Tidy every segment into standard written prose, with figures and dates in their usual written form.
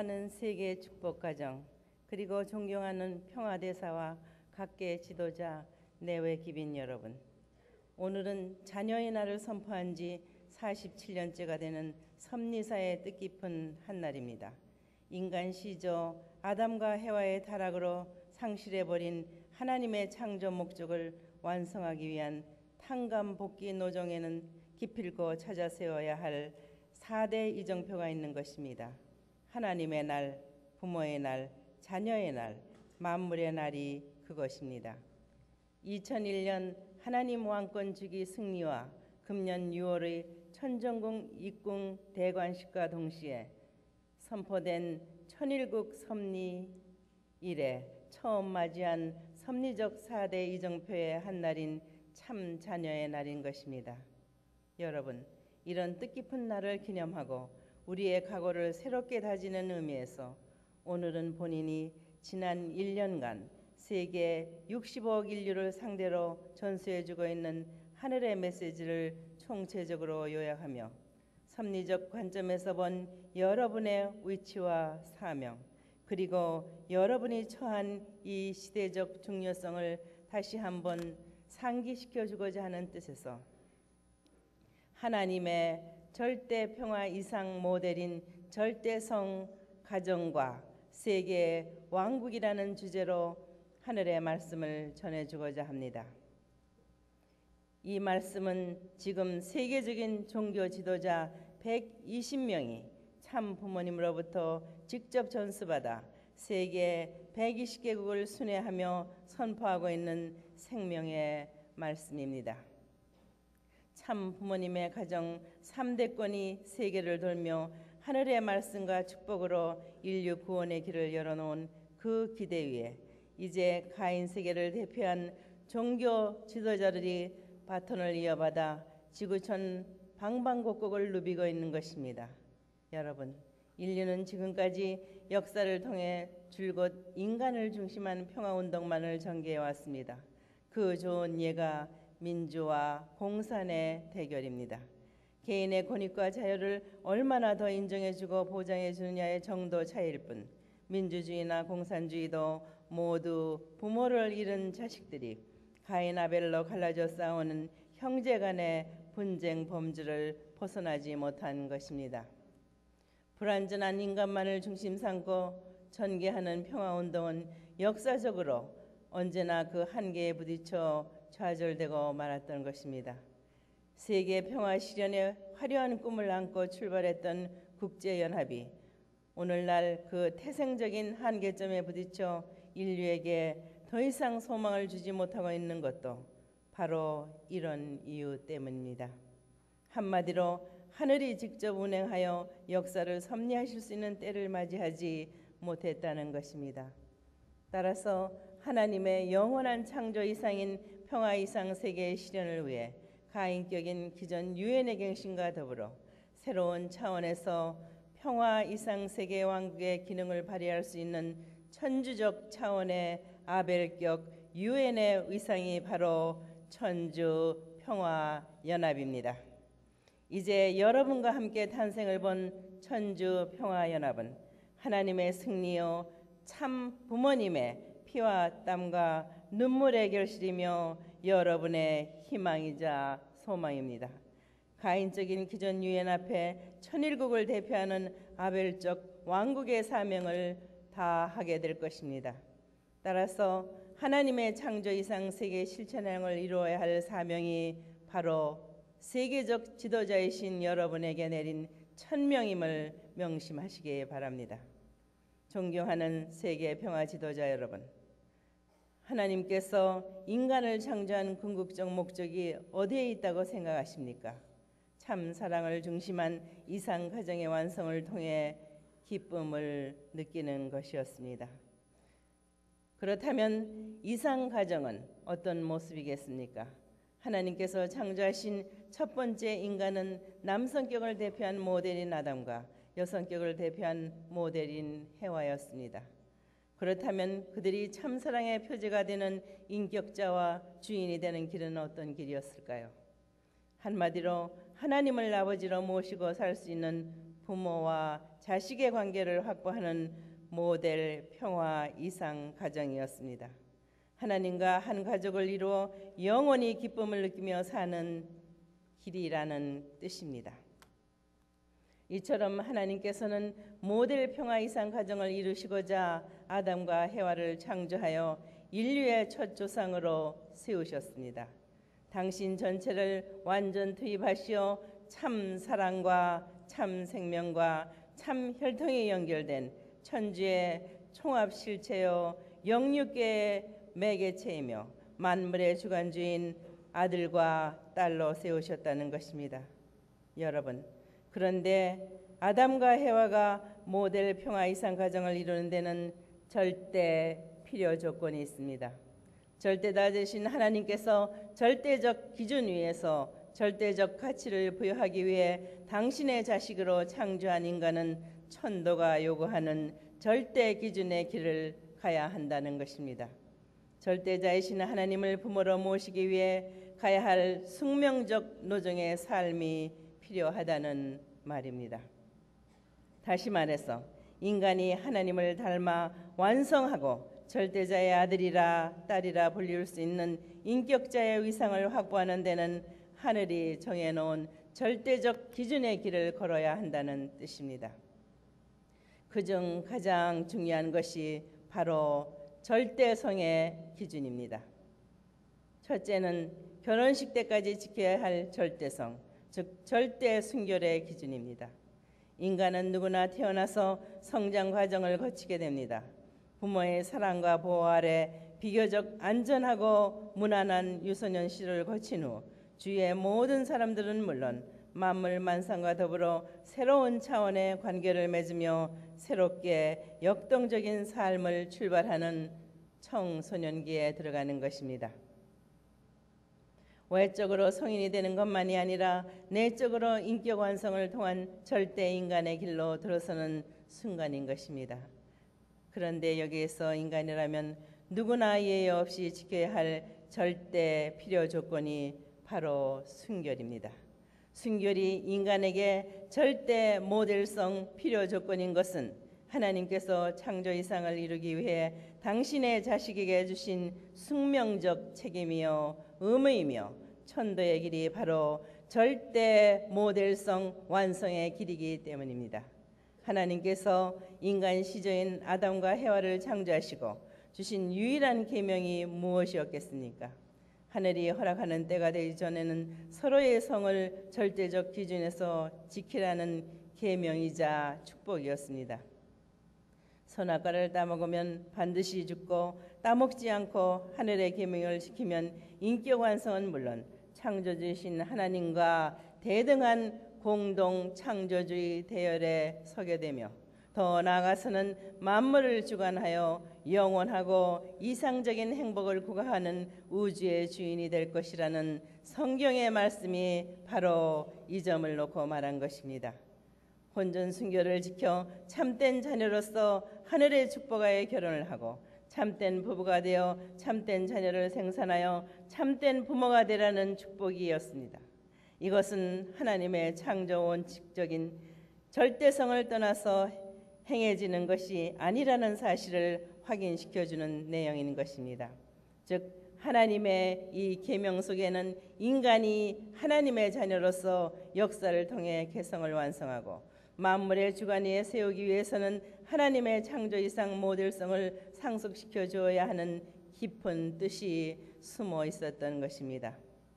사랑하는 세계 축복 가정, 그리고 존경하는 평화대사와 각계 지도자, 내외 기빈 여러분, 오늘은 자녀의 날을 선포한 지 47년째가 되는 섭리사의 뜻깊은 한날입니다. 인간 시조 아담과 해와의 타락으로 상실해버린 하나님의 창조 목적을 완성하기 위한 탕감복귀 노정에는 기필코 찾아 세워야 할 4대 이정표가 있는 것입니다. 하나님의 날, 부모의 날, 자녀의 날, 만물의 날이 그것입니다. 2001년 하나님 왕권 주기 승리와 금년 6월의 천정궁 입궁 대관식과 동시에 선포된 천일국 섭리 이래 처음 맞이한 섭리적 4대 이정표의 한날인 참 자녀의 날인 것입니다. 여러분, 이런 뜻깊은 날을 기념하고 우리의 각오를 새롭게 다지는 의미에서 오늘은 본인이 지난 1년간 세계 65억 인류를 상대로 전수해주고 있는 하늘의 메시지를 총체적으로 요약하며 섭리적 관점에서 본 여러분의 위치와 사명, 그리고 여러분이 처한 이 시대적 중요성을 다시 한번 상기시켜주고자 하는 뜻에서 하나님의 절대 평화 이상 모델인 절대성 가정과 세계 왕국이라는 주제로 하늘의 말씀을 전해주고자 합니다. 이 말씀은 지금 세계적인 종교 지도자 120명이 참 부모님으로부터 직접 전수받아 세계 120개국을 순회하며 선포하고 있는 생명의 말씀입니다. 참 부모님의 가정 3대권이 세계를 돌며 하늘의 말씀과 축복으로 인류 구원의 길을 열어놓은 그 기대 위에 이제 가인 세계를 대표한 종교 지도자들이 바톤을 이어받아 지구촌 방방곡곡을 누비고 있는 것입니다. 여러분, 인류는 지금까지 역사를 통해 줄곧 인간을 중심한 평화운동만을 전개해왔습니다. 그 좋은 예가 민주와 공산의 대결입니다. 개인의 권익과 자유를 얼마나 더 인정해주고 보장해주느냐의 정도 차이일 뿐 민주주의나 공산주의도 모두 부모를 잃은 자식들이 가인 아벨로 갈라져 싸우는 형제간의 분쟁 범주를 벗어나지 못한 것입니다. 불완전한 인간만을 중심 삼고 전개하는 평화운동은 역사적으로 언제나 그 한계에 부딪혀 좌절되고 말았던 것입니다. 세계 평화 실현의 화려한 꿈을 안고 출발했던 국제연합이 오늘날 그 태생적인 한계점에 부딪혀 인류에게 더 이상 소망을 주지 못하고 있는 것도 바로 이런 이유 때문입니다. 한마디로 하늘이 직접 운행하여 역사를 섭리하실 수 있는 때를 맞이하지 못했다는 것입니다. 따라서 하나님의 영원한 창조 이상인 평화 이상 세계의 실현을 위해 가인격인 기존 유엔의 갱신과 더불어 새로운 차원에서 평화 이상 세계 왕국의 기능을 발휘할 수 있는 천주적 차원의 아벨격 유엔의 위상이 바로 천주 평화 연합입니다. 이제 여러분과 함께 탄생을 본 천주 평화 연합은 하나님의 승리요 참 부모님의 피와 땀과 눈물의 결실이며 여러분의 희망이자 소망입니다. 가인적인 기존 유엔 앞에 천일국을 대표하는 아벨적 왕국의 사명을 다하게 될 것입니다. 따라서 하나님의 창조 이상 세계 실천행을 이루어야 할 사명이 바로 세계적 지도자이신 여러분에게 내린 천명임을 명심하시기 바랍니다. 존경하는 세계 평화 지도자 여러분, 하나님께서 인간을 창조한 궁극적 목적이 어디에 있다고 생각하십니까? 참 사랑을 중심한 이상 가정의 완성을 통해 기쁨을 느끼는 것이었습니다. 그렇다면 이상 가정은 어떤 모습이겠습니까? 하나님께서 창조하신 첫 번째 인간은 남성격을 대표한 모델인 아담과 여성격을 대표한 모델인 해와였습니다. 그렇다면 그들이 참사랑의 표제가 되는 인격자와 주인이 되는 길은 어떤 길이었을까요? 한마디로 하나님을 아버지로 모시고 살 수 있는 부모와 자식의 관계를 확보하는 모델 평화 이상 가정이었습니다. 하나님과 한 가족을 이루어 영원히 기쁨을 느끼며 사는 길이라는 뜻입니다. 이처럼 하나님께서는 모델 평화 이상 가정을 이루시고자 아담과 해와를 창조하여 인류의 첫 조상으로 세우셨습니다. 당신 전체를 완전 투입하시어 참 사랑과 참 생명과 참 혈통이 연결된 천주의 총합 실체요 영육계의 매개체이며 만물의 주관주인 아들과 딸로 세우셨다는 것입니다. 여러분, 그런데 아담과 해와가 모델 평화 이상 가정을 이루는 데는 절대 필요 조건이 있습니다. 절대다 되신 하나님께서 절대적 기준 위에서 절대적 가치를 부여하기 위해 당신의 자식으로 창조한 인간은 천도가 요구하는 절대 기준의 길을 가야 한다는 것입니다. 절대자이신 하나님을 부모로 모시기 위해 가야 할 숙명적 노정의 삶이 필요하다는 말입니다. 다시 말해서 인간이 하나님을 닮아 완성하고 절대자의 아들이라 딸이라 불릴 수 있는 인격자의 위상을 확보하는 데는 하늘이 정해놓은 절대적 기준의 길을 걸어야 한다는 뜻입니다. 그중 가장 중요한 것이 바로 절대성의 기준입니다. 첫째는 결혼식 때까지 지켜야 할 절대성, 즉 절대 순결의 기준입니다. 인간은 누구나 태어나서 성장 과정을 거치게 됩니다. 부모의 사랑과 보호 아래 비교적 안전하고 무난한 유소년 시절을 거친 후 주위의 모든 사람들은 물론 만물 만상과 더불어 새로운 차원의 관계를 맺으며 새롭게 역동적인 삶을 출발하는 청소년기에 들어가는 것입니다. 외적으로 성인이 되는 것만이 아니라 내적으로 인격 완성을 통한 절대 인간의 길로 들어서는 순간인 것입니다. 그런데 여기에서 인간이라면 누구나 예외 없이 지켜야 할 절대 필요 조건이 바로 순결입니다. 순결이 인간에게 절대 모델성 필요 조건인 것은 하나님께서 창조 이상을 이루기 위해 당신의 자식에게 주신 숙명적 책임이요 의무이며 천도의 길이 바로 절대 모델성 완성의 길이기 때문입니다. 하나님께서 인간 시조인 아담과 해와를 창조하시고 주신 유일한 계명이 무엇이었겠습니까? 하늘이 허락하는 때가 되기 전에는 서로의 성을 절대적 기준에서 지키라는 계명이자 축복이었습니다. 선악과를 따먹으면 반드시 죽고 따먹지 않고 하늘의 계명을 지키면 인격 완성은 물론 창조주이신 하나님과 대등한 공동 창조주의 대열에 서게 되며 더 나아가서는 만물을 주관하여 영원하고 이상적인 행복을 구가하는 우주의 주인이 될 것이라는 성경의 말씀이 바로 이 점을 놓고 말한 것입니다. 혼전 순결을 지켜 참된 자녀로서 하늘의 축복하에 결혼을 하고 참된 부부가 되어 참된 자녀를 생산하여 참된 부모가 되라는 축복이었습니다. 이것은 하나님의 창조 원칙적인 절대성을 떠나서 행해지는 것이 아니라는 사실을 확인시켜주는 내용인 것입니다. 즉 하나님의 이 계명 속에는 인간이 하나님의 자녀로서 역사를 통해 개성을 완성하고 만물의 주관 위에 세우기 위해서는 하나님의 창조 이상 모델성을 상속시켜 주어야 하는 깊은 뜻이 숨어 있었던 것입니다.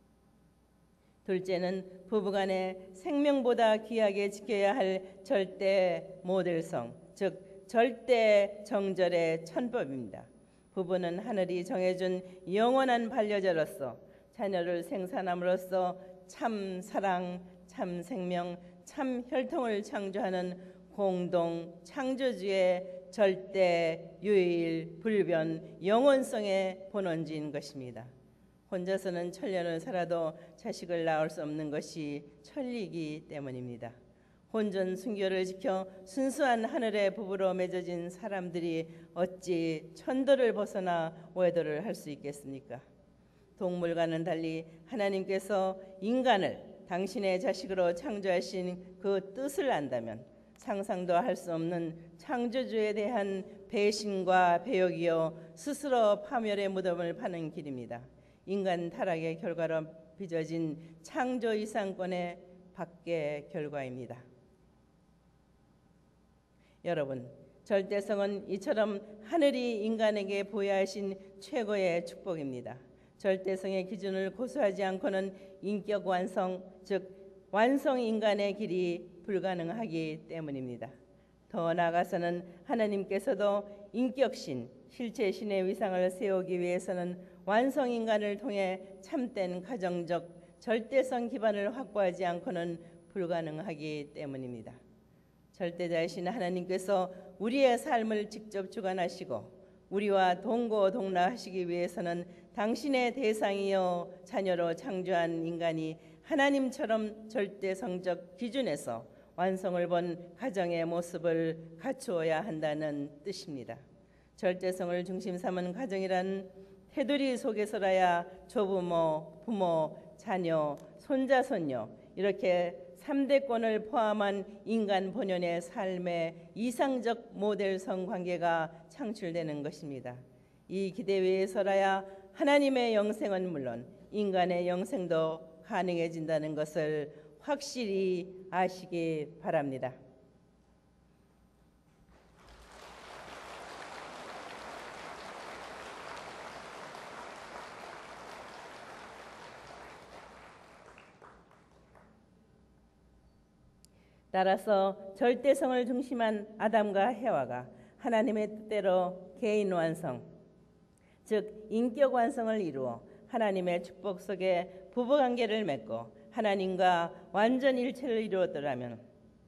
둘째는 부부간의 생명보다 귀하게 지켜야 할 절대 모델성, 즉 절대 정절의 천법입니다. 부부는 하늘이 정해준 영원한 반려자로서 자녀를 생산함으로써 참 사랑, 참 생명, 참 혈통을 창조하는 공동 창조주의 절대 유일 불변 영원성의 본원지인 것입니다. 혼자서는 천년을 살아도 자식을 낳을 수 없는 것이 천리이기 때문입니다. 혼전 순결을 지켜 순수한 하늘의 부부로 맺어진 사람들이 어찌 천도를 벗어나 외도를 할 수 있겠습니까? 동물과는 달리 하나님께서 인간을 당신의 자식으로 창조하신 그 뜻을 안다면 상상도 할 수 없는 창조주에 대한 배신과 배역이요 스스로 파멸의 무덤을 파는 길입니다. 인간 타락의 결과로 빚어진 창조 이상권의 박해 결과입니다. 여러분, 절대성은 이처럼 하늘이 인간에게 보여하신 최고의 축복입니다. 절대성의 기준을 고수하지 않고는 인격 완성, 즉 완성 인간의 길이 불가능하기 때문입니다. 더 나아가서는 하나님께서도 인격신, 실체신의 위상을 세우기 위해서는 완성 인간을 통해 참된 가정적 절대성 기반을 확보하지 않고는 불가능하기 때문입니다. 절대자이신 하나님께서 우리의 삶을 직접 주관하시고 우리와 동고동락하시기 위해서는 당신의 대상이요 자녀로 창조한 인간이 하나님처럼 절대성적 기준에서 완성을 본 가정의 모습을 갖추어야 한다는 뜻입니다. 절대성을 중심 삼은 가정이란 테두리 속에서라야 조부모, 부모, 자녀, 손자, 손녀 이렇게 3대권을 포함한 인간 본연의 삶의 이상적 모델성 관계가 창출되는 것입니다. 이 기대 위에서라야 하나님의 영생은 물론 인간의 영생도 가능해진다는 것을 확실히 아시기 바랍니다. 따라서 절대성을 중심한 아담과 해와가 하나님의 뜻대로 개인 완성, 즉 인격 완성을 이루어 하나님의 축복 속에 부부관계를 맺고 하나님과 완전 일체를 이루었더라면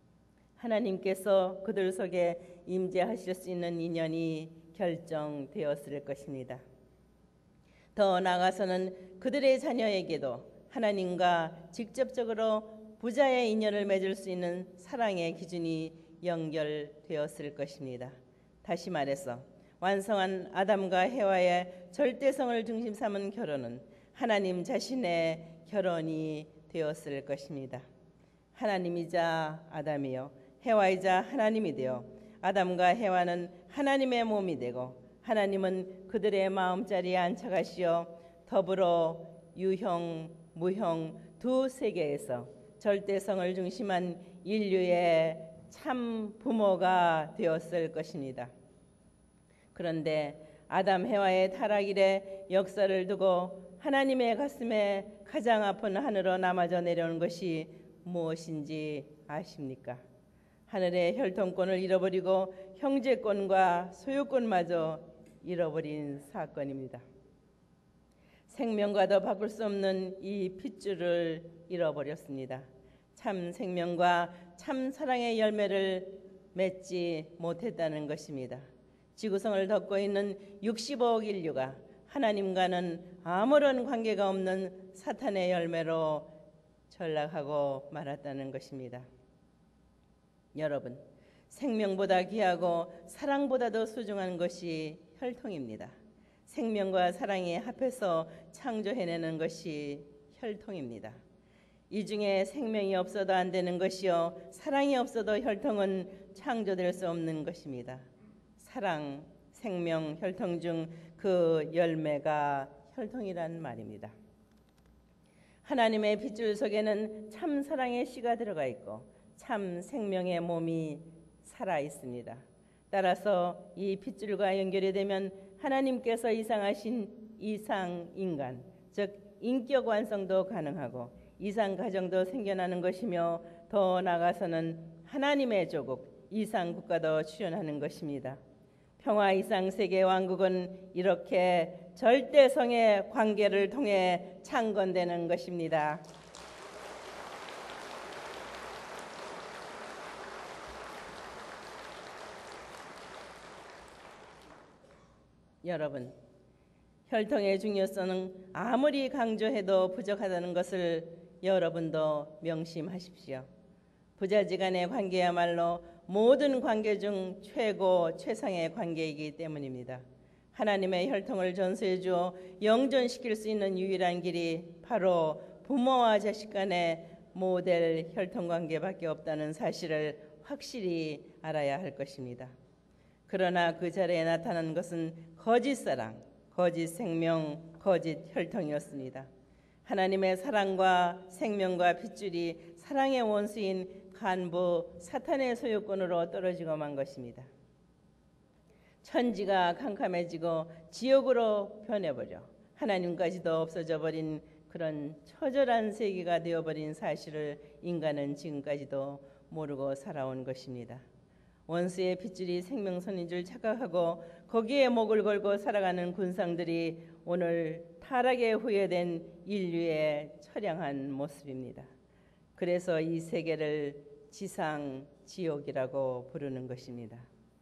하나님께서 그들 속에 임재하실 수 있는 인연이 결정되었을 것입니다. 더 나아가서는 그들의 자녀에게도 하나님과 직접적으로 부자의 인연을 맺을 수 있는 사랑의 기준이 연결되었을 것입니다. 다시 말해서 완성한 아담과 해와의 절대성을 중심 삼은 결혼은 하나님 자신의 결혼이 되었을 것입니다. 하나님이자 아담이요 해와이자 하나님이 되어 아담과 해와는 하나님의 몸이 되고 하나님은 그들의 마음자리에 안착하시어 더불어 유형, 무형 두 세계에서 절대성을 중심한 인류의 참 부모가 되었을 것입니다. 그런데 아담 해와의 타락 이래 역사를 두고 하나님의 가슴에 가장 아픈 하늘로 남아져 내려온 것이 무엇인지 아십니까? 하늘의 혈통권을 잃어버리고 형제권과 소유권마저 잃어버린 사건입니다. 생명과도 바꿀 수 없는 이 핏줄을 잃어버렸습니다. 참 생명과 참 사랑의 열매를 맺지 못했다는 것입니다. 지구성을 덮고 있는 65억 인류가 하나님과는 아무런 관계가 없는 사탄의 열매로 전락하고 말았다는 것입니다. 여러분, 생명보다 귀하고 사랑보다도 소중한 것이 혈통입니다. 생명과 사랑이 합해서 창조해내는 것이 혈통입니다. 이 중에 생명이 없어도 안 되는 것이요 사랑이 없어도 혈통은 창조될 수 없는 것입니다. 사랑, 생명, 혈통 중 그 열매가 혈통이란 말입니다. 하나님의 핏줄 속에는 참 사랑의 씨가 들어가 있고 참 생명의 몸이 살아 있습니다. 따라서 이 핏줄과 연결이 되면 하나님께서 이상하신 이상 인간, 즉 인격 완성도 가능하고 이상 가정도 생겨나는 것이며 더 나아가서는 하나님의 조국, 이상 국가도 출현하는 것입니다. 평화 이상 세계 왕국은 이렇게 절대성의 관계를 통해 창건되는 것입니다. 여러분, 혈통의 중요성은 아무리 강조해도 부족하다는 것을 여러분도 명심하십시오. 부자지간의 관계야말로 모든 관계 중 최고 최상의 관계이기 때문입니다. 하나님의 혈통을 전수해 주어 영존시킬 수 있는 유일한 길이 바로 부모와 자식 간의 모델 혈통 관계밖에 없다는 사실을 확실히 알아야 할 것입니다. 그러나 그 자리에 나타난 것은 거짓 사랑, 거짓 생명, 거짓 혈통이었습니다. 하나님의 사랑과 생명과 핏줄이 사랑의 원수인 간부 사탄의 소유권으로 떨어지고 만 것입니다. 천지가 캄캄해지고 지옥으로 변해버려 하나님까지도 없어져 버린 그런 처절한 세계가 되어버린 사실을 인간은 지금까지도 모르고 살아온 것입니다. 원수의 핏줄이 생명선인 줄 착각하고 거기에 목을 걸고 살아가는 군상들이 오늘 타락에 후회된 인류의 처량한 모습입니다. 그래서 이 세계를 지상 지옥이라고 부르는 것입니다.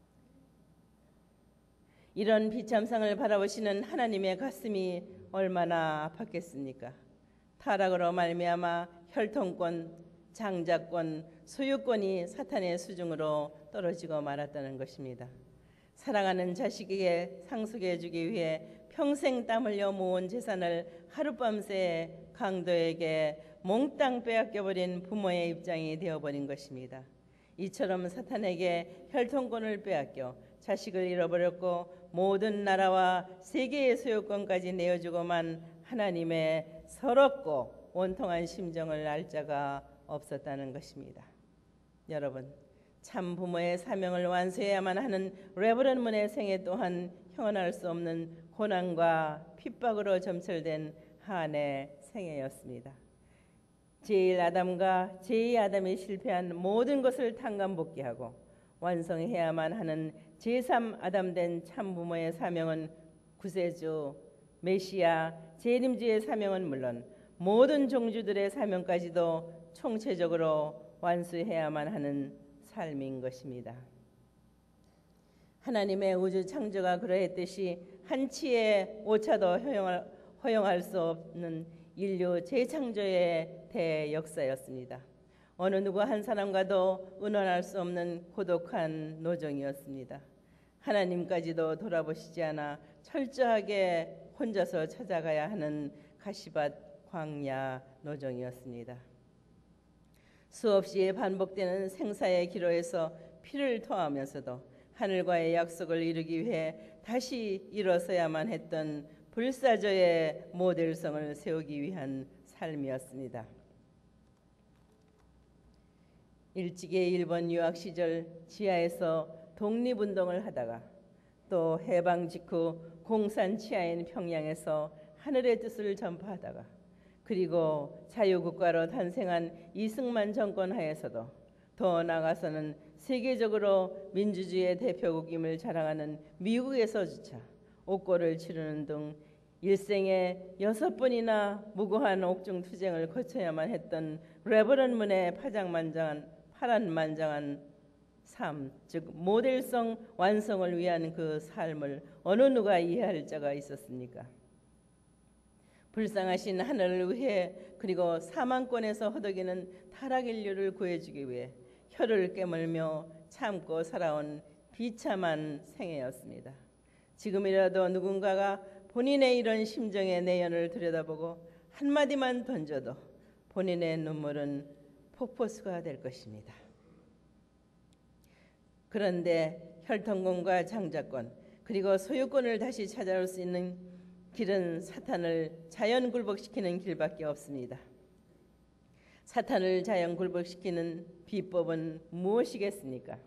이런 비참상을 바라보시는 하나님의 가슴이 얼마나 아팠겠습니까? 타락으로 말미암아 혈통권, 장자권, 소유권이 사탄의 수중으로 떨어지고 말았다는 것입니다. 사랑하는 자식에게 상속해 주기 위해 평생 땀 흘려 모은 재산을 하룻밤새 강도에게 몽땅 빼앗겨버린 부모의 입장이 되어버린 것입니다. 이처럼 사탄에게 혈통권을 빼앗겨 자식을 잃어버렸고 모든 나라와 세계의 소유권까지 내어주고만 하나님의 서럽고 원통한 심정을 알 자가 없었다는 것입니다. 여러분, 참 부모의 사명을 완수해야만 하는 레버런 문의 생애 또한 형언할 수 없는 고난과 핍박으로 점철된 한의 생애였습니다. 제1아담과 제2아담이 실패한 모든 것을 탕감복귀하고 완성해야만 하는 제3아담 된 참부모의 사명은 구세주, 메시아, 재림주의 사명은 물론 모든 종주들의 사명까지도 총체적으로 완수해야만 하는 삶인 것입니다. 하나님의 우주 창조가 그러했듯이 한치의 오차도 허용할 수 없는 인류 재창조의 대역사였습니다. 어느 누구 한 사람과도 의논할 수 없는 고독한 노정이었습니다. 하나님까지도 돌아보시지 않아 철저하게 혼자서 찾아가야 하는 가시밭 광야 노정이었습니다. 수없이 반복되는 생사의 기로에서 피를 토하면서도 하늘과의 약속을 이루기 위해 다시 일어서야만 했던 불사조의 모델성을 세우기 위한 삶이었습니다. 일찍의 일본 유학 시절 지하에서 독립운동을 하다가 또 해방 직후 공산 치하인 평양에서 하늘의 뜻을 전파하다가 그리고 자유국가로 탄생한 이승만 정권 하에서도 더 나아가서는 세계적으로 민주주의의 대표국임을 자랑하는 미국에서조차 옥고를 치르는 등 일생에 6번이나 무고한 옥중투쟁을 거쳐야만 했던 레버런 문의 파란만장한 삶, 즉 모델성 완성을 위한 그 삶을 어느 누가 이해할 자가 있었습니까? 불쌍하신 하늘을 위해 그리고 사망권에서 허덕이는 타락 인류를 구해주기 위해 혀를 깨물며 참고 살아온 비참한 생애였습니다. 지금이라도 누군가가 본인의 이런 심정의 내연을 들여다보고 한마디만 던져도 본인의 눈물은 폭포수가 될 것입니다. 그런데 혈통권과 장자권 그리고 소유권을 다시 찾아올 수 있는 길은 사탄을 자연 굴복시키는 길밖에 없습니다. 사탄을 자연 굴복시키는 비법은 무엇이겠습니까?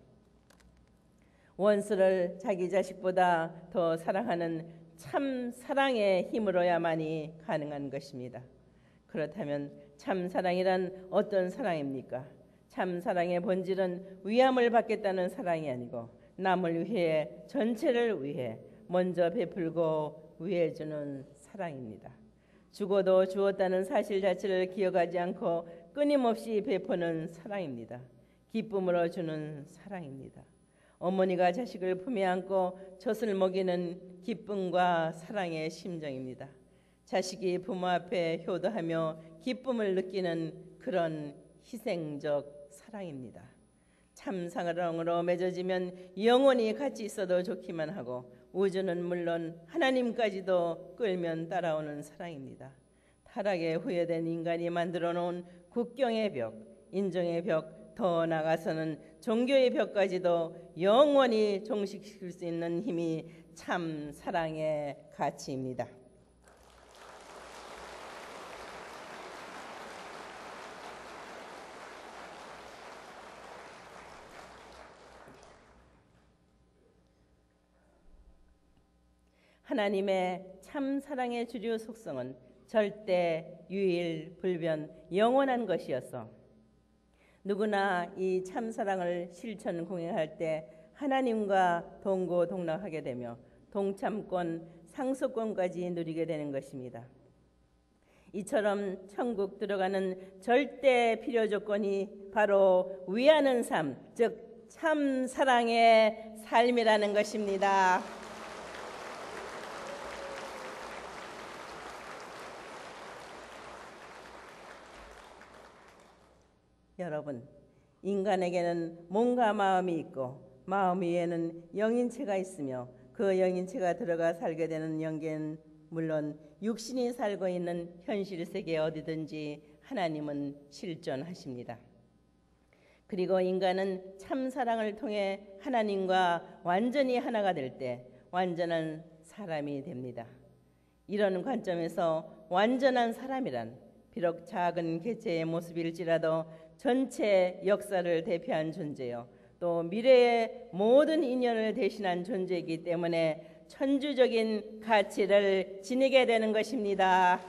원수를 자기 자식보다 더 사랑하는 참 사랑의 힘으로야만이 가능한 것입니다. 그렇다면 참 사랑이란 어떤 사랑입니까? 참 사랑의 본질은 위함을 받겠다는 사랑이 아니고 남을 위해 전체를 위해 먼저 베풀고 위해주는 사랑입니다. 죽어도 주었다는 사실 자체를 기억하지 않고 끊임없이 베푸는 사랑입니다. 기쁨으로 주는 사랑입니다. 어머니가 자식을 품에 안고 젖을 먹이는 기쁨과 사랑의 심정입니다. 자식이 부모 앞에 효도하며 기쁨을 느끼는 그런 희생적 사랑입니다. 참 사랑으로 맺어지면 영원히 같이 있어도 좋기만 하고 우주는 물론 하나님까지도 끌면 따라오는 사랑입니다. 타락에 후회된 인간이 만들어 놓은 국경의 벽, 인종의 벽, 더 나아가서는 종교의 벽까지도 영원히 종식시킬 수 있는 힘이 참 사랑의 가치입니다. 하나님의 참 사랑의 주류 속성은 절대, 유일, 불변, 영원한 것이어서 누구나 이 참 사랑을 실천 공행할 때 하나님과 동고동락하게 되며 동참권, 상속권까지 누리게 되는 것입니다. 이처럼 천국 들어가는 절대 필요 조건이 바로 위하는 삶, 즉 참 사랑의 삶이라는 것입니다. 여러분, 인간에게는 몸과 마음이 있고 마음 위에는 영인체가 있으며 그 영인체가 들어가 살게 되는 영계는 물론 육신이 살고 있는 현실 세계 어디든지 하나님은 실존하십니다. 그리고 인간은 참 사랑을 통해 하나님과 완전히 하나가 될 때 완전한 사람이 됩니다. 이런 관점에서 완전한 사람이란 비록 작은 개체의 모습일지라도 전체 역사를 대표한 존재요, 또 미래의 모든 인연을 대신한 존재이기 때문에 천주적인 가치를 지니게 되는 것입니다.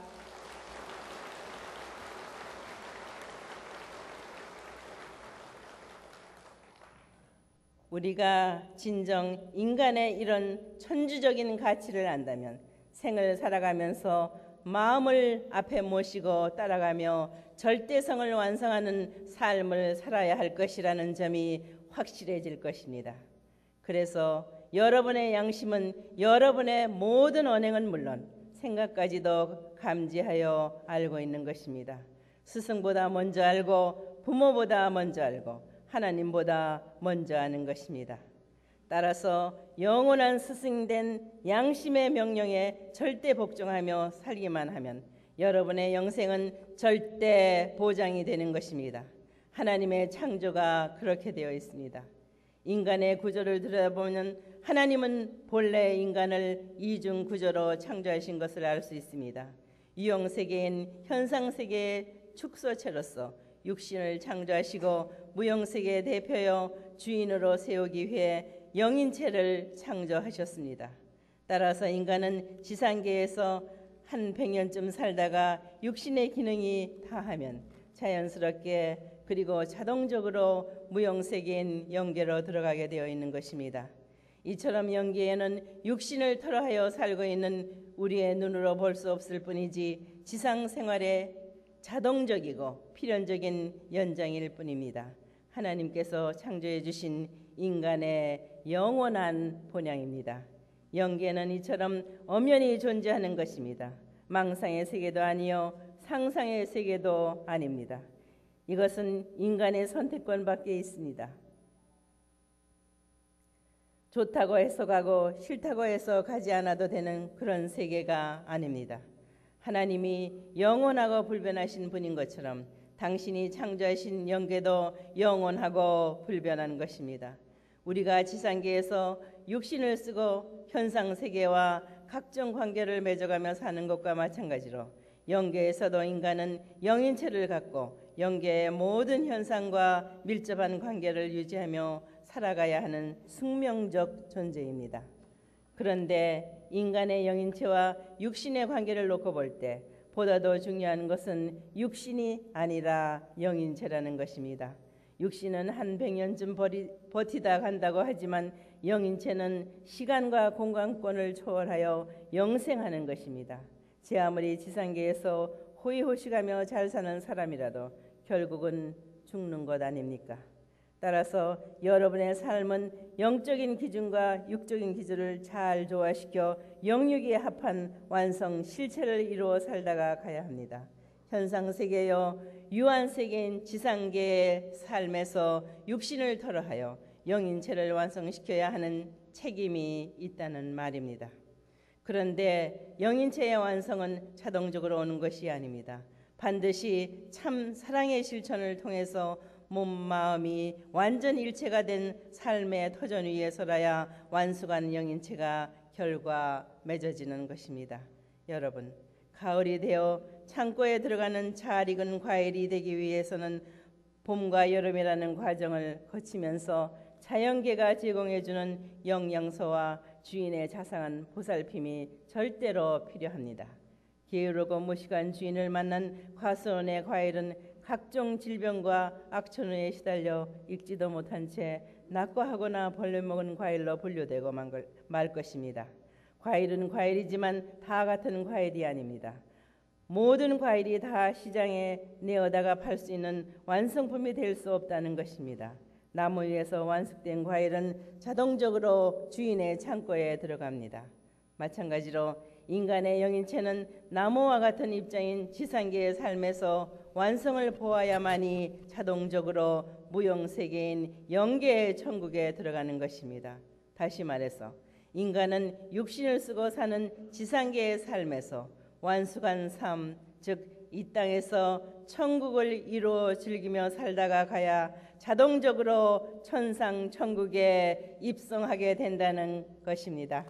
우리가 진정 인간의 이런 천주적인 가치를 안다면 생을 살아가면서 마음을 앞에 모시고 따라가며 절대성을 완성하는 삶을 살아야 할 것이라는 점이 확실해질 것입니다. 그래서 여러분의 양심은 여러분의 모든 언행은 물론 생각까지도 감지하여 알고 있는 것입니다. 스승보다 먼저 알고 부모보다 먼저 알고 하나님보다 먼저 아는 것입니다. 따라서 영원한 스승된 양심의 명령에 절대 복종하며 살기만 하면 여러분의 영생은 절대 보장이 되는 것입니다. 하나님의 창조가 그렇게 되어 있습니다. 인간의 구조를 들여다보면 하나님은 본래 인간을 이중 구조로 창조하신 것을 알 수 있습니다. 유형세계인 현상세계의 축소체로서 육신을 창조하시고 무형세계의 대표여 주인으로 세우기 위해 영인체를 창조하셨습니다. 따라서 인간은 지상계에서 한 100년쯤 살다가 육신의 기능이 다하면 자연스럽게 그리고 자동적으로 무형세계인 영계로 들어가게 되어 있는 것입니다. 이처럼 영계에는 육신을 털어하여 살고 있는 우리의 눈으로 볼 수 없을 뿐이지 지상 생활의 자동적이고 필연적인 연장일 뿐입니다. 하나님께서 창조해 주신 인간의 영원한 본향입니다. 영계는 이처럼 엄연히 존재하는 것입니다. 망상의 세계도 아니요 상상의 세계도 아닙니다. 이것은 인간의 선택권 밖에 있습니다. 좋다고 해서 가고 싫다고 해서 가지 않아도 되는 그런 세계가 아닙니다. 하나님이 영원하고 불변하신 분인 것처럼 당신이 창조하신 영계도 영원하고 불변한 것입니다. 우리가 지상계에서 육신을 쓰고 현상세계와 각종 관계를 맺어가며 사는 것과 마찬가지로 영계에서도 인간은 영인체를 갖고 영계의 모든 현상과 밀접한 관계를 유지하며 살아가야 하는 숙명적 존재입니다. 그런데 인간의 영인체와 육신의 관계를 놓고 볼 때 보다도 중요한 것은 육신이 아니라 영인체라는 것입니다. 육신은 한 100년쯤 버티다 간다고 하지만 영인체는 시간과 공간권을 초월하여 영생하는 것입니다. 제 아무리 지상계에서 호의호식하며 잘 사는 사람이라도 결국은 죽는 것 아닙니까? 따라서 여러분의 삶은 영적인 기준과 육적인 기준을 잘 조화시켜 영육에 합한 완성 실체를 이루어 살다가 가야 합니다. 현상세계여 유한세계인 지상계의 삶에서 육신을 털어하여 영인체를 완성시켜야 하는 책임이 있다는 말입니다. 그런데 영인체의 완성은 자동적으로 오는 것이 아닙니다. 반드시 참 사랑의 실천을 통해서 몸, 마음이 완전 일체가 된 삶의 터전 위에 서라야 완숙한 영인체가 결과 맺어지는 것입니다. 여러분, 가을이 되어 창고에 들어가는 잘 익은 과일이 되기 위해서는 봄과 여름이라는 과정을 거치면서 자연계가 제공해주는 영양소와 주인의 자상한 보살핌이 절대로 필요합니다. 게으르고 무식한 주인을 만난 과수원의 과일은 각종 질병과 악천후에 시달려 익지도 못한 채 낙과하거나 벌레 먹은 과일로 분류되고 말 것입니다. 과일은 과일이지만 다 같은 과일이 아닙니다. 모든 과일이 다 시장에 내어다가 팔 수 있는 완성품이 될 수 없다는 것입니다. 나무 위에서 완숙된 과일은 자동적으로 주인의 창고에 들어갑니다. 마찬가지로 인간의 영인체는 나무와 같은 입장인 지상계의 삶에서 완성을 보아야만이 자동적으로 무용세계인 영계의 천국에 들어가는 것입니다. 다시 말해서 인간은 육신을 쓰고 사는 지상계의 삶에서 완숙한 삶, 즉 이 땅에서 천국을 이루어 즐기며 살다가 가야 자동적으로 천상 천국에 입성하게 된다는 것입니다.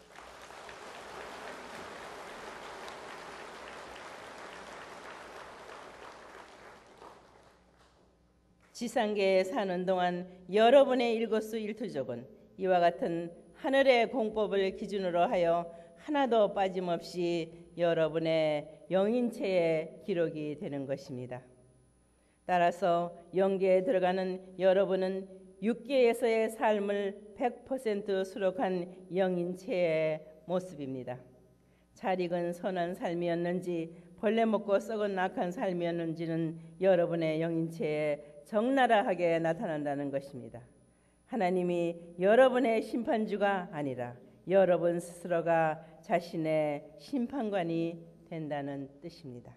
지상계에 사는 동안 여러분의 일거수일투족은 이와 같은 하늘의 공법을 기준으로 하여 하나도 빠짐없이 여러분의 영인체에 기록이 되는 것입니다. 따라서 영계에 들어가는 여러분은 육계에서의 삶을 100% 수록한 영인체의 모습입니다. 잘 익은 선한 삶이었는지 벌레 먹고 썩은 악한 삶이었는지는 여러분의 영인체에 적나라하게 나타난다는 것입니다. 하나님이 여러분의 심판주가 아니라 여러분 스스로가 자신의 심판관이 된다는 뜻입니다.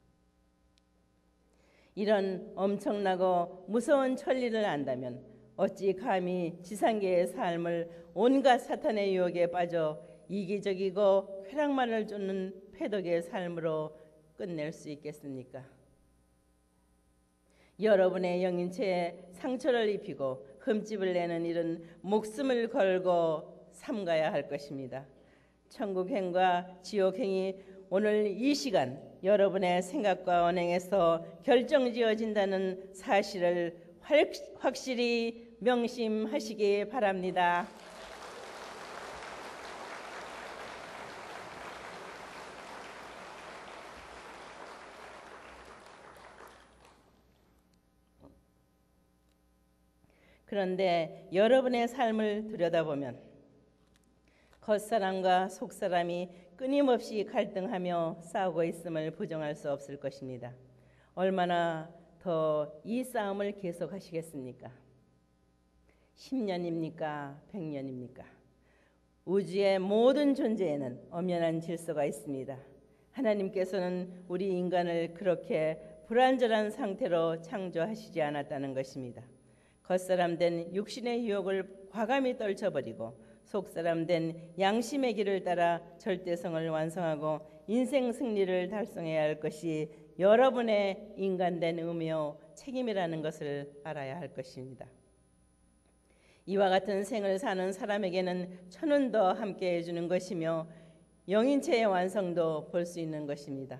이런 엄청나고 무서운 천리를 안다면 어찌 감히 지상계의 삶을 온갖 사탄의 유혹에 빠져 이기적이고 쾌락만을 쫓는 패독의 삶으로 끝낼 수 있겠습니까? 여러분의 영인체에 상처를 입히고 흠집을 내는 일은 목숨을 걸고 삼가야 할 것입니다. 천국행과 지옥행이 오늘 이 시간 여러분의 생각과 언행에서 결정지어진다는 사실을 확실히 명심하시기 바랍니다. 그런데 여러분의 삶을 들여다보면 겉사람과 속사람이 끊임없이 갈등하며 싸우고 있음을 부정할 수 없을 것입니다. 얼마나 더 이 싸움을 계속하시겠습니까? 10년입니까? 100년입니까? 우주의 모든 존재에는 엄연한 질서가 있습니다. 하나님께서는 우리 인간을 그렇게 불완전한 상태로 창조하시지 않았다는 것입니다. 겉사람된 육신의 유혹을 과감히 떨쳐버리고 속사람된 양심의 길을 따라 절대성을 완성하고 인생 승리를 달성해야 할 것이 여러분의 인간된 의무요 책임이라는 것을 알아야 할 것입니다. 이와 같은 생을 사는 사람에게는 천운도 함께 해주는 것이며 영인체의 완성도 볼 수 있는 것입니다.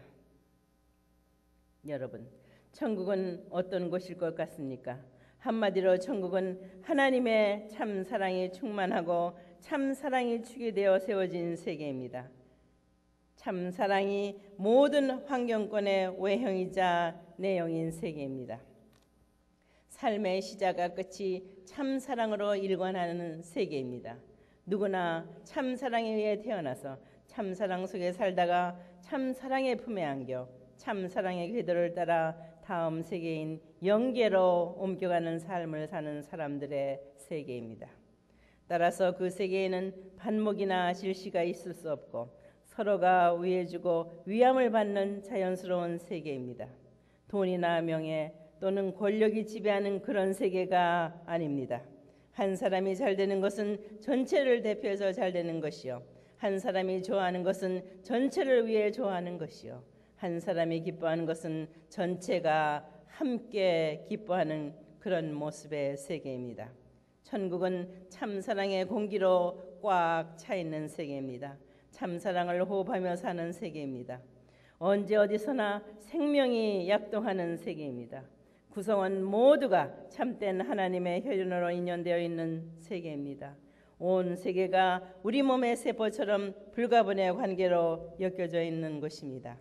여러분, 천국은 어떤 곳일 것 같습니까? 한마디로 천국은 하나님의 참 사랑이 충만하고 참 사랑이 축이 되어 세워진 세계입니다. 참 사랑이 모든 환경권의 외형이자 내용인 세계입니다. 삶의 시작과 끝이 참 사랑으로 일관하는 세계입니다. 누구나 참 사랑에 의해 태어나서 참 사랑 속에 살다가 참 사랑의 품에 안겨 참 사랑의 궤도를 따라 다음 세계인 영계로 옮겨가는 삶을 사는 사람들의 세계입니다. 따라서 그 세계에는 반목이나 질시가 있을 수 없고 서로가 위해주고 위함을 받는 자연스러운 세계입니다. 돈이나 명예 또는 권력이 지배하는 그런 세계가 아닙니다. 한 사람이 잘 되는 것은 전체를 대표해서 잘 되는 것이요. 한 사람이 좋아하는 것은 전체를 위해 좋아하는 것이요. 한 사람이 기뻐하는 것은 전체가 함께 기뻐하는 그런 모습의 세계입니다. 천국은 참사랑의 공기로 꽉 차 있는 세계입니다. 참사랑을 호흡하며 사는 세계입니다. 언제 어디서나 생명이 약동하는 세계입니다. 구성원 모두가 참된 하나님의 혈연으로 인연되어 있는 세계입니다. 온 세계가 우리 몸의 세포처럼 불가분의 관계로 엮여져 있는 곳입니다.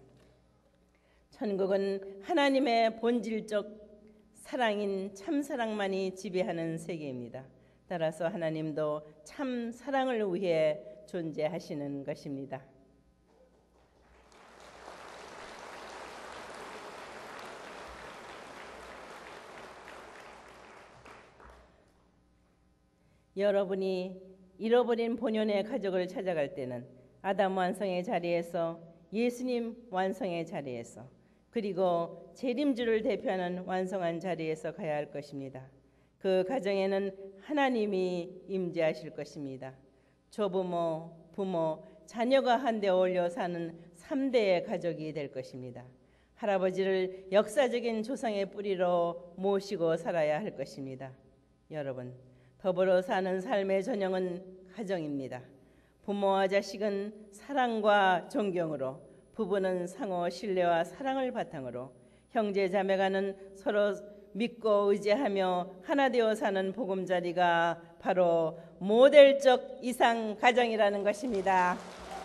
천국은 하나님의 본질적 사랑인 참사랑만이 지배하는 세계입니다. 따라서 하나님도 참사랑을 위해 존재하시는 것입니다. 여러분이 잃어버린 본연의 가족을 찾아갈 때는 아담 완성의 자리에서, 예수님 완성의 자리에서, 그리고 재림주를 대표하는 완성한 자리에서 가야 할 것입니다. 그 가정에는 하나님이 임재하실 것입니다. 조부모, 부모, 자녀가 한데 어울려 사는 3대의 가족이 될 것입니다. 할아버지를 역사적인 조상의 뿌리로 모시고 살아야 할 것입니다. 여러분, 더불어 사는 삶의 전형은 가정입니다. 부모와 자식은 사랑과 존경으로, 부부는 상호 신뢰와 사랑을 바탕으로, 형제 자매간은 서로 믿고 의지하며 하나 되어 사는 보금자리가 바로 모델적 이상 가정이라는 것입니다.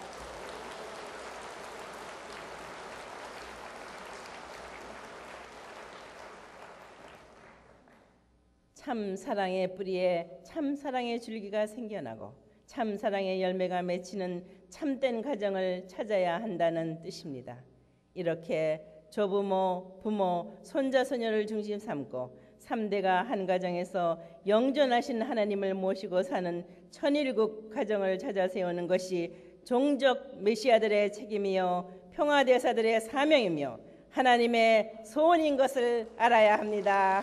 참 사랑의 뿌리에 참 사랑의 줄기가 생겨나고 참 사랑의 열매가 맺히는 참된 가정을 찾아야 한다는 뜻입니다. 이렇게 조부모, 부모, 손자, 소녀를 중심 삼고 3대가 한 가정에서 영존하신 하나님을 모시고 사는 천일국 가정을 찾아 세우는 것이 종족 메시아들의 책임이요 평화대사들의 사명이며 하나님의 소원인 것을 알아야 합니다.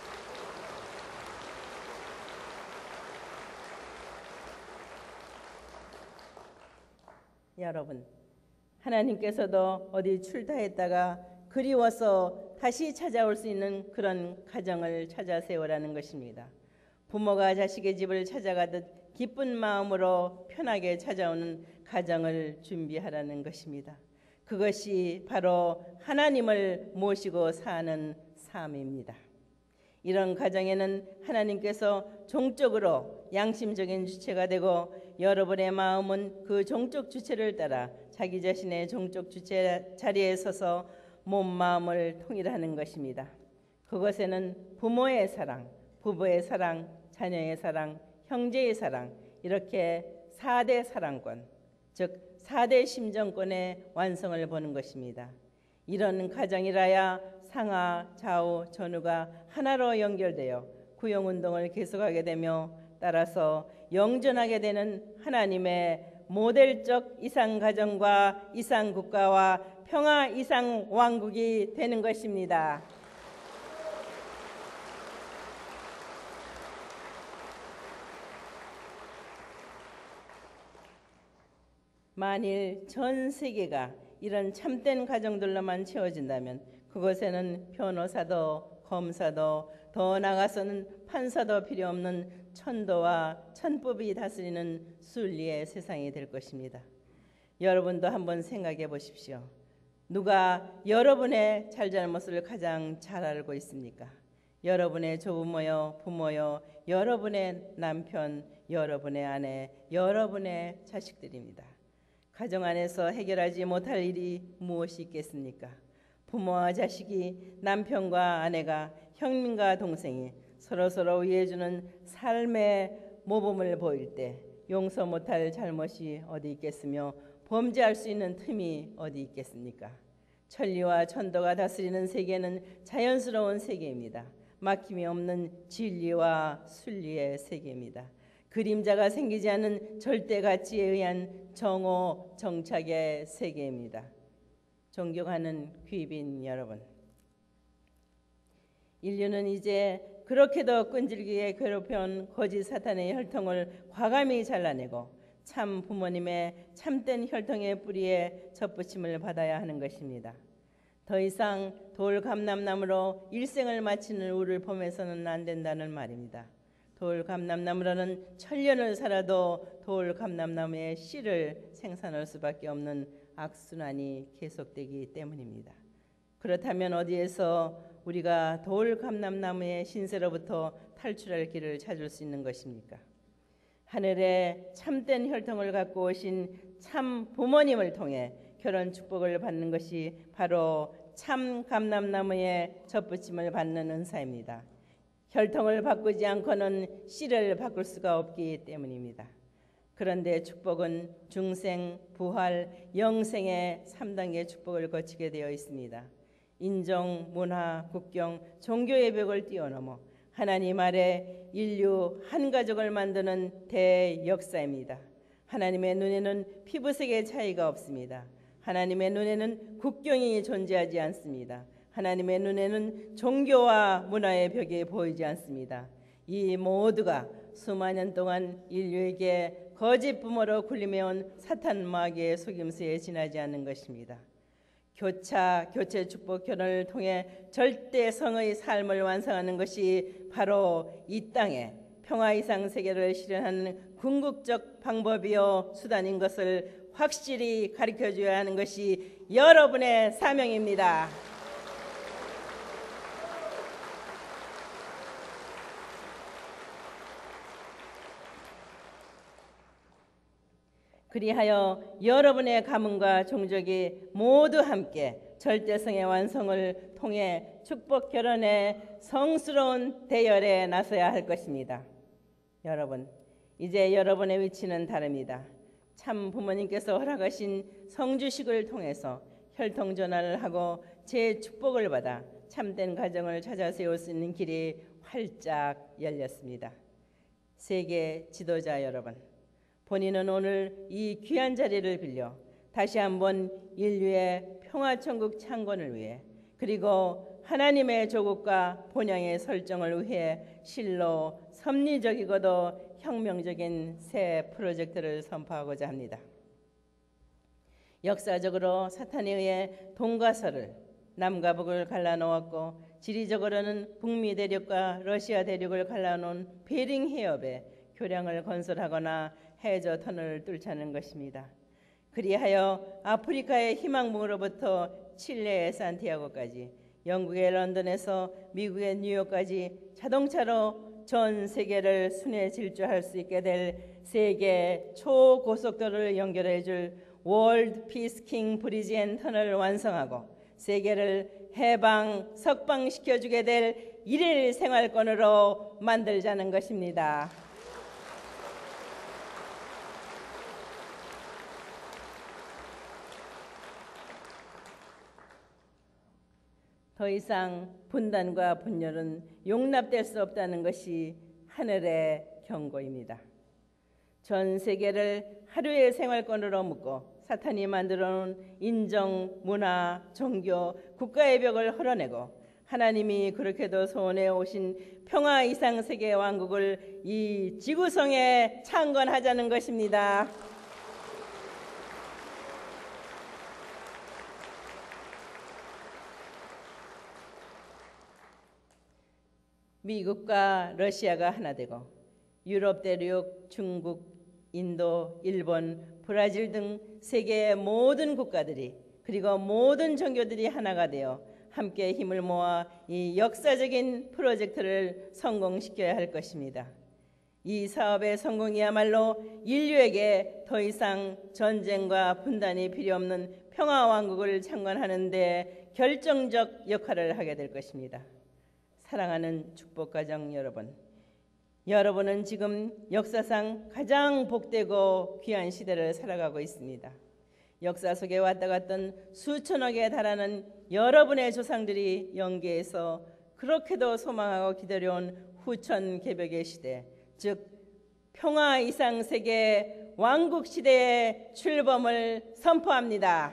여러분, 하나님께서도 어디 출타했다가 그리워서 다시 찾아올 수 있는 그런 가정을 찾아 세우라는 것입니다. 부모가 자식의 집을 찾아가듯 기쁜 마음으로 편하게 찾아오는 가정을 준비하라는 것입니다. 그것이 바로 하나님을 모시고 사는 삶입니다. 이런 가정에는 하나님께서 종적으로 양심적인 주체가 되고 여러분의 마음은 그 종적 주체를 따라 자기 자신의 종적 주체 자리에 서서 몸 마음을 통일하는 것입니다. 그것에는 부모의 사랑, 부부의 사랑, 자녀의 사랑, 형제의 사랑, 이렇게 4대 사랑권, 즉 4대 심정권의 완성을 보는 것입니다. 이런 가정이라야 상하, 좌우, 전후가 하나로 연결되어 구용운동을 계속하게 되며 따라서 영존하게 되는 하나님의 모델적 이상가정과 이상국가와 평화 이상왕국이 되는 것입니다. 만일 전 세계가 이런 참된 가정들로만 채워진다면 그것에는 변호사도 검사도 더 나아가서는 판사도 필요 없는 천도와 천법이 다스리는 순리의 세상이 될 것입니다. 여러분도 한번 생각해 보십시오. 누가 여러분의 잘잘못을 가장 잘 알고 있습니까? 여러분의 조부모요, 부모요, 여러분의 남편, 여러분의 아내, 여러분의 자식들입니다. 가정 안에서 해결하지 못할 일이 무엇이 있겠습니까? 부모와 자식이, 남편과 아내가, 형님과 동생이 서로서로 위해주는 삶의 모범을 보일 때 용서 못할 잘못이 어디 있겠으며 범죄할 수 있는 틈이 어디 있겠습니까? 천리와 천도가 다스리는 세계는 자연스러운 세계입니다. 막힘이 없는 진리와 순리의 세계입니다. 그림자가 생기지 않는 절대 가치에 의한 정오 정착의 세계입니다. 존경하는 귀빈 여러분, 인류는 이제 그렇게도 끈질기게 괴롭혀온 거짓 사탄의 혈통을 과감히 잘라내고 참 부모님의 참된 혈통의 뿌리에 접붙임을 받아야 하는 것입니다. 더 이상 돌감람나무로 일생을 마치는 우리를 보면서는 안 된다는 말입니다. 돌감람나무로는 천년을 살아도 돌감람나무의 씨를 생산할 수밖에 없는 악순환이 계속되기 때문입니다. 그렇다면 어디에서 우리가 돌감람나무의 신세로부터 탈출할 길을 찾을 수 있는 것입니까? 하늘에 참된 혈통을 갖고 오신 참 부모님을 통해 결혼 축복을 받는 것이 바로 참 감람나무의 젖붙임을 받는 은사입니다. 혈통을 바꾸지 않고는 씨를 바꿀 수가 없기 때문입니다. 그런데 축복은 중생, 부활, 영생의 3단계 축복을 거치게 되어 있습니다. 인종, 문화, 국경, 종교의 벽을 뛰어넘어 하나님 아래 인류 한 가족을 만드는 대역사입니다. 하나님의 눈에는 피부색의 차이가 없습니다. 하나님의 눈에는 국경이 존재하지 않습니다. 하나님의 눈에는 종교와 문화의 벽이 보이지 않습니다. 이 모두가 수만 년 동안 인류에게 거짓 부모로 굴림해온 사탄 마귀의 속임수에 지나지 않는 것입니다. 교체 축복 결혼을 통해 절대성의 삶을 완성하는 것이 바로 이 땅에 평화 이상 세계를 실현하는 궁극적 방법이요 수단인 것을 확실히 가르쳐줘야 하는 것이 여러분의 사명입니다. 그리하여 여러분의 가문과 종족이 모두 함께 절대성의 완성을 통해 축복 결혼의 성스러운 대열에 나서야 할 것입니다. 여러분, 이제 여러분의 위치는 다릅니다. 참 부모님께서 허락하신 성주식을 통해서 혈통 전환을 하고 제 축복을 받아 참된 가정을 찾아 세울 수 있는 길이 활짝 열렸습니다. 세계 지도자 여러분, 본인은 오늘 이 귀한 자리를 빌려 다시 한번 인류의 평화천국 창건을 위해 그리고 하나님의 조국과 본향의 설정을 위해 실로 섭리적이고도 혁명적인 새 프로젝트를 선포하고자 합니다. 역사적으로 사탄에 의해 동과 서를 남과 북을 갈라놓았고 지리적으로는 북미 대륙과 러시아 대륙을 갈라놓은 베링 해협에 교량을 건설하거나 해저 터널을 뚫자는 것입니다. 그리하여 아프리카의 희망봉으로부터 칠레의 산티아고까지 영국의 런던에서 미국의 뉴욕까지 자동차로 전 세계를 순회 질주할 수 있게 될 세계 초고속도로를 연결해 줄 월드 피스킹 브리지 앤 터널을 완성하고 세계를 해방, 석방시켜주게 될 일일 생활권으로 만들자는 것입니다. 더 이상 분단과 분열은 용납될 수 없다는 것이 하늘의 경고입니다. 전 세계를 하루의 생활권으로 묶고 사탄이 만들어놓은 인종, 문화, 종교, 국가의 벽을 헐어내고 하나님이 그렇게도 소원해 오신 평화 이상 세계 왕국을 이 지구성에 창건하자는 것입니다. 미국과 러시아가 하나 되고 유럽 대륙, 중국, 인도, 일본, 브라질 등 세계의 모든 국가들이 그리고 모든 종교들이 하나가 되어 함께 힘을 모아 이 역사적인 프로젝트를 성공시켜야 할 것입니다. 이 사업의 성공이야말로 인류에게 더 이상 전쟁과 분단이 필요 없는 평화왕국을 창건하는 데 결정적 역할을 하게 될 것입니다. 사랑하는 축복가정 여러분, 여러분은 지금 역사상 가장 복되고 귀한 시대를 살아가고 있습니다. 역사 속에 왔다 갔던 수천억에 달하는 여러분의 조상들이 영계에서 그렇게도 소망하고 기다려온 후천 개벽의 시대, 즉 평화 이상 세계 왕국 시대의 출범을 선포합니다.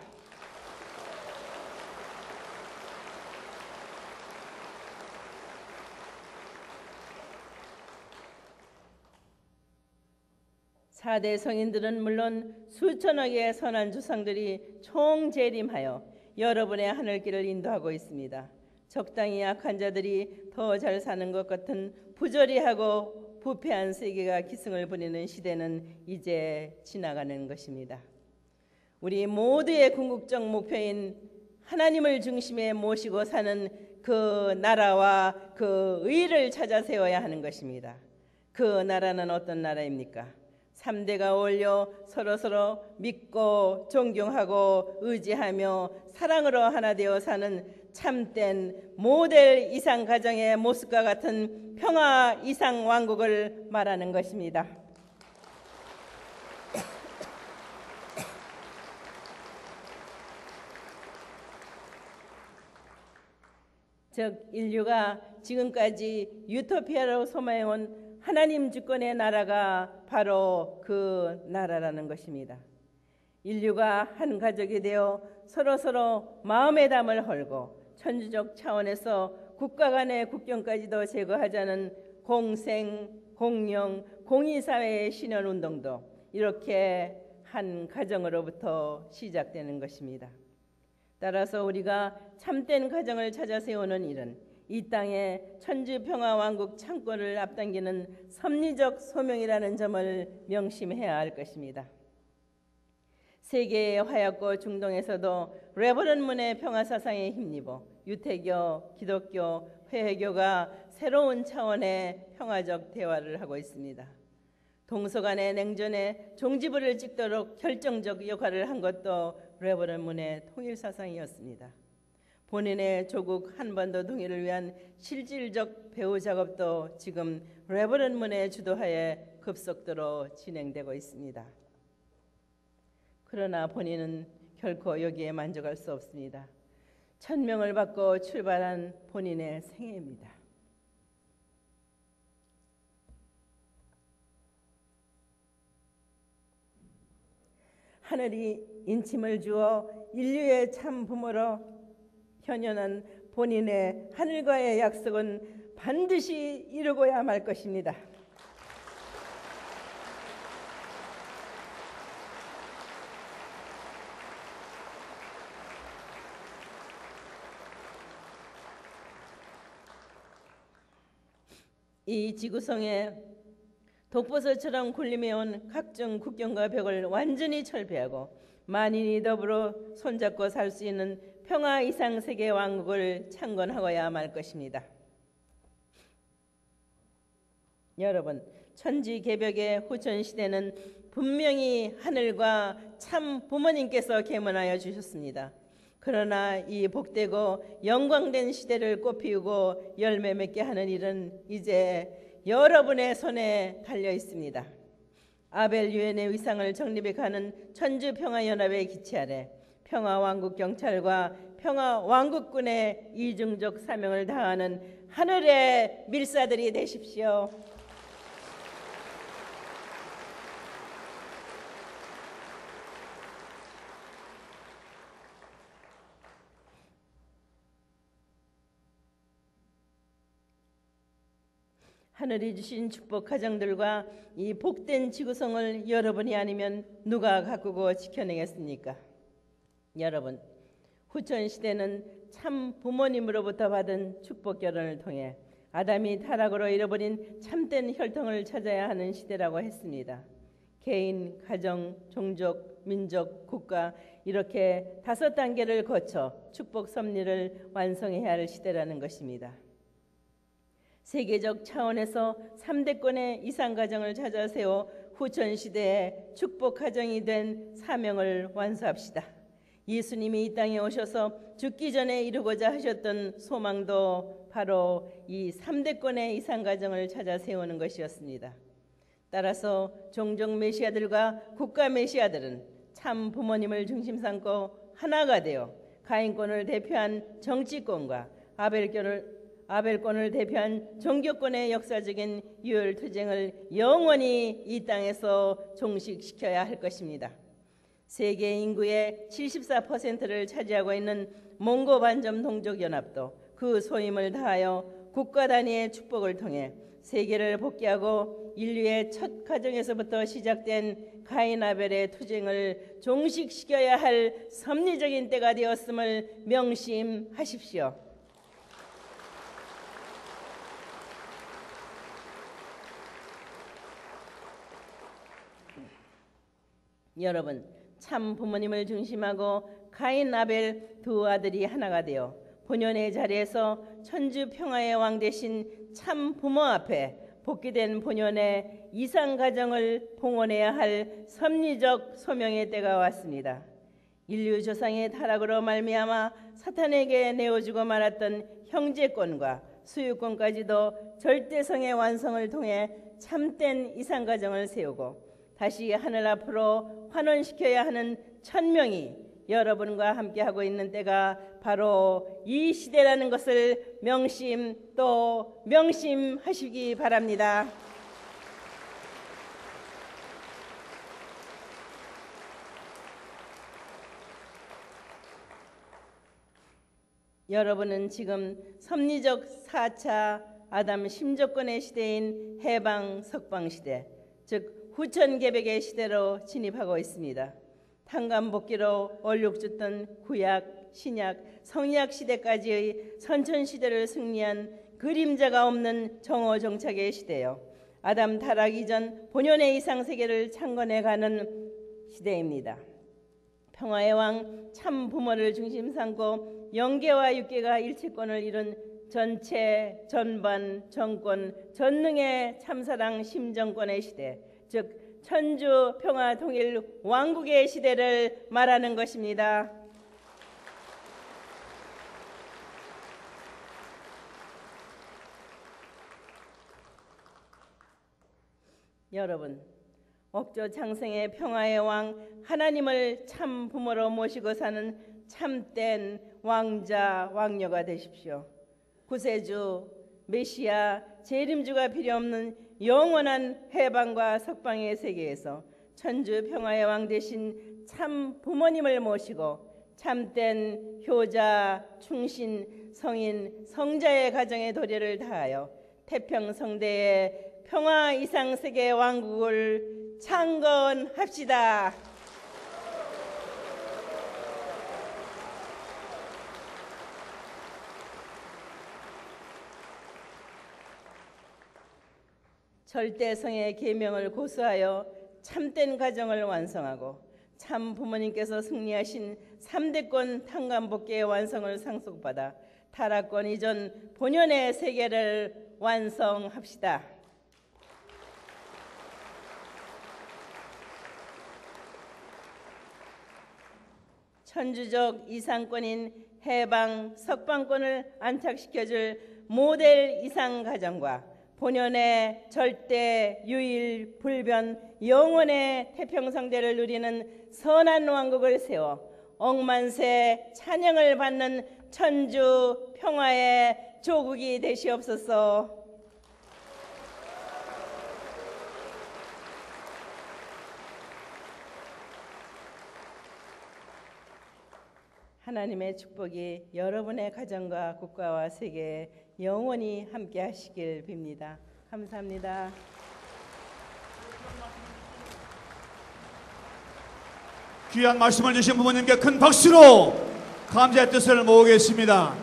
사대 성인들은 물론 수천억의 선한 조상들이 총재림하여 여러분의 하늘길을 인도하고 있습니다. 적당히 약한 자들이 더 잘 사는 것 같은 부조리하고 부패한 세계가 기승을 부리는 시대는 이제 지나가는 것입니다. 우리 모두의 궁극적 목표인 하나님을 중심에 모시고 사는 그 나라와 그 의를 찾아 세워야 하는 것입니다. 그 나라는 어떤 나라입니까? 3대가 어울려 서로서로 믿고 존경하고 의지하며 사랑으로 하나 되어 사는 참된 모델 이상 가정의 모습과 같은 평화 이상 왕국을 말하는 것입니다. 즉 인류가 지금까지 유토피아로 소망해온 하나님 주권의 나라가 바로 그 나라라는 것입니다. 인류가 한 가족이 되어 서로서로 마음의 담을 헐고 천주적 차원에서 국가 간의 국경까지도 제거하자는 공생, 공영, 공의사회의 신현운동도 이렇게 한 가정으로부터 시작되는 것입니다. 따라서 우리가 참된 가정을 찾아 세우는 일은 이 땅에 천주평화왕국 창건을 앞당기는 섭리적 소명이라는 점을 명심해야 할 것입니다. 세계의 화약고 중동에서도 레버런문의 평화사상에 힘입어 유태교, 기독교, 회개교가 새로운 차원의 평화적 대화를 하고 있습니다. 동서간의 냉전에 종지부를 찍도록 결정적 역할을 한 것도 레버런문의 통일사상이었습니다. 본인의 조국 한반도 통일을 위한 실질적 배후 작업도 지금 레버런문의 주도하에 급속도로 진행되고 있습니다. 그러나 본인은 결코 여기에 만족할 수 없습니다. 천명을 받고 출발한 본인의 생애입니다. 하늘이 인침을 주어 인류의 참 부모로 현현한 본인의 하늘과의 약속은 반드시 이루고야 말 것입니다. 이 지구성에 독버섯처럼 군림해온 각종 국경과 벽을 완전히 철폐하고 만인이 더불어 손잡고 살 수 있는 평화 이상 세계 왕국을 창건하고야 말 것입니다. 여러분, 천지개벽의 후천시대는 분명히 하늘과 참 부모님께서 계문하여 주셨습니다. 그러나 이 복되고 영광된 시대를 꽃피우고 열매 맺게 하는 일은 이제 여러분의 손에 달려 있습니다. 아벨 유엔의 위상을 정립해 가는 천주평화연합의 기치 아래 평화왕국 경찰과 평화왕국군의 이중적 사명을 다하는 하늘의 밀사들이 되십시오. 하늘이 주신 축복 가정들과 이 복된 지구성을 여러분이 아니면 누가 가꾸고 지켜내겠습니까? 여러분, 후천시대는 참 부모님으로부터 받은 축복 결혼을 통해 아담이 타락으로 잃어버린 참된 혈통을 찾아야 하는 시대라고 했습니다. 개인, 가정, 종족, 민족, 국가 이렇게 5단계를 거쳐 축복 섭리를 완성해야 할 시대라는 것입니다. 세계적 차원에서 3대권의 이상가정을 찾아 세워 후천시대의 축복 가정이 된 사명을 완수합시다. 예수님이 이 땅에 오셔서 죽기 전에 이루고자 하셨던 소망도 바로 이 3대권의 이상가정을 찾아 세우는 것이었습니다. 따라서 종족 메시아들과 국가 메시아들은 참 부모님을 중심 삼고 하나가 되어 가인권을 대표한 정치권과 아벨권을 대표한 종교권의 역사적인 유혈투쟁을 영원히 이 땅에서 종식시켜야 할 것입니다. 세계 인구의 74%를 차지하고 있는 몽고 반점 동족연합도 그 소임을 다하여 국가 단위의 축복을 통해 세계를 복귀하고 인류의 첫 가정에서부터 시작된 가인 아벨의 투쟁을 종식시켜야 할 섭리적인 때가 되었음을 명심하십시오. 여러분, 참 부모님을 중심하고 가인 아벨 두 아들이 하나가 되어 본연의 자리에서 천주 평화의 왕 되신 참 부모 앞에 복귀된 본연의 이상 가정을 봉헌해야 할 섭리적 소명의 때가 왔습니다. 인류 조상의 타락으로 말미암아 사탄에게 내어주고 말았던 형제권과 소유권까지도 절대성의 완성을 통해 참된 이상 가정을 세우고 다시 하늘 앞으로 환원시켜야 하는 천명이 여러분과 함께하고 있는 때가 바로 이 시대라는 것을 명심 또 명심하시기 바랍니다. 여러분은 지금 섭리적 4차 아담 심조권의 시대인 해방 석방 시대, 즉 후천개벽의 시대로 진입하고 있습니다. 탄감복귀로 얼룩졌던 구약, 신약, 성약 시대까지의 선천시대를 승리한 그림자가 없는 정오정착의 시대요. 아담 타락 이전 본연의 이상세계를 창건해가는 시대입니다. 평화의 왕 참 부모를 중심 삼고 영계와 육계가 일체권을 이룬 전체, 전반, 정권, 전능의 참사랑 심정권의 시대, 즉 천주 평화 통일 왕국의 시대를 말하는 것입니다. 여러분, 억조 장생의 평화의 왕 하나님을 참 부모로 모시고 사는 참된 왕자 왕녀가 되십시오. 구세주, 메시아, 재림주가 필요 없는 영원한 해방과 석방의 세계에서 천주 평화의 왕 되신 참 부모님을 모시고 참된 효자, 충신, 성인, 성자의 가정의 도래를 다하여 태평성대의 평화 이상세계 왕국을 창건합시다. 절대성의 계명을 고수하여 참된 가정을 완성하고 참 부모님께서 승리하신 3대권 탄감복귀의 완성을 상속받아 타락권 이전 본연의 세계를 완성합시다. 천주적 이상권인 해방, 석방권을 안착시켜줄 모델 이상가정과 본연의 절대, 유일, 불변, 영원의 태평성대를 누리는 선한 왕국을 세워 억만세 찬양을 받는 천주 평화의 조국이 되시옵소서. 하나님의 축복이 여러분의 가정과 국가와 세계에 영원히 함께 하시길 빕니다. 감사합니다. 귀한 말씀을 주신 부모님께 큰 박수로 감사의 뜻을 모으겠습니다.